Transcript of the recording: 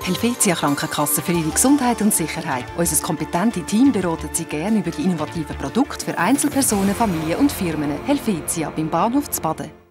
Helvetia Krankenkasse für Ihre Gesundheit und Sicherheit. Unser kompetentes Team beratet Sie gerne über die innovativen Produkte für Einzelpersonen, Familien und Firmen. Helvetia beim Bahnhof zu Baden.